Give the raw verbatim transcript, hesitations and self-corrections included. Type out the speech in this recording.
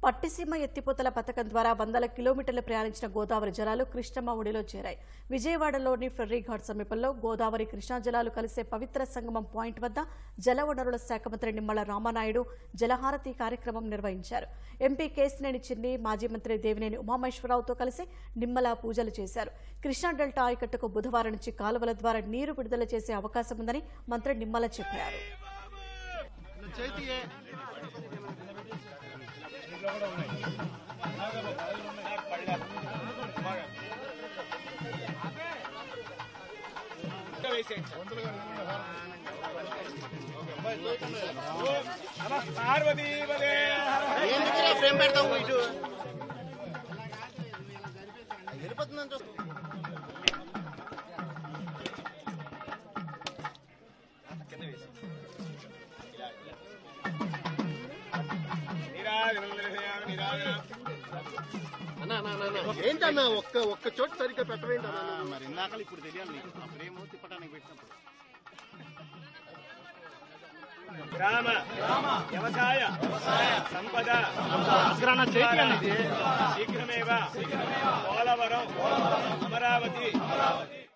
పట్టిసీమ ఎత్తిపోతల పథకం ద్వారా వందల కిలోమీటర్లు ప్రయాణించిన గోదావరి జలాలు కృష్ణమ్మ ఒడిలో చేరాయి. విజయవాడలోని ఫెర్రీఘాట్ సమీపంలో గోదావరి కృష్ణా జలాలు కలిసే పవిత్ర సంగమం పాయింట్ వద్ద జలవనరుల శాఖ మంత్రి నిమ్మల రామానాయుడు జలహారతి కార్యక్రమం నిర్వహించారు. ఎంపీ కేశినేని చిన్ని, మాజీ మంత్రి దేవినేని ఉమామహేశ్వరరావుతో కలిసి నిమ్మల పూజలు చేశారు. కృష్ణా డెల్టా ఆయకట్టుకు బుధవారం నుంచి కాలువల ద్వారా నీరు విడుదల చేసే అవకాశం ఉందని మంత్రి నిమ్మల చెప్పారు. ఏంటన్నా ఒక్క ఒక్క చోటు సరిగ్గా పెట్టవేంటన్నా? మరి ఇందాక ఇప్పుడు తెలియాలి నీకు అప్పుడేమో తిప్పటానికి పెట్టినప్పుడు గ్రామ వ్యవసాయ సంపద శీఘ్రమేవ పోలవరం అమరావతి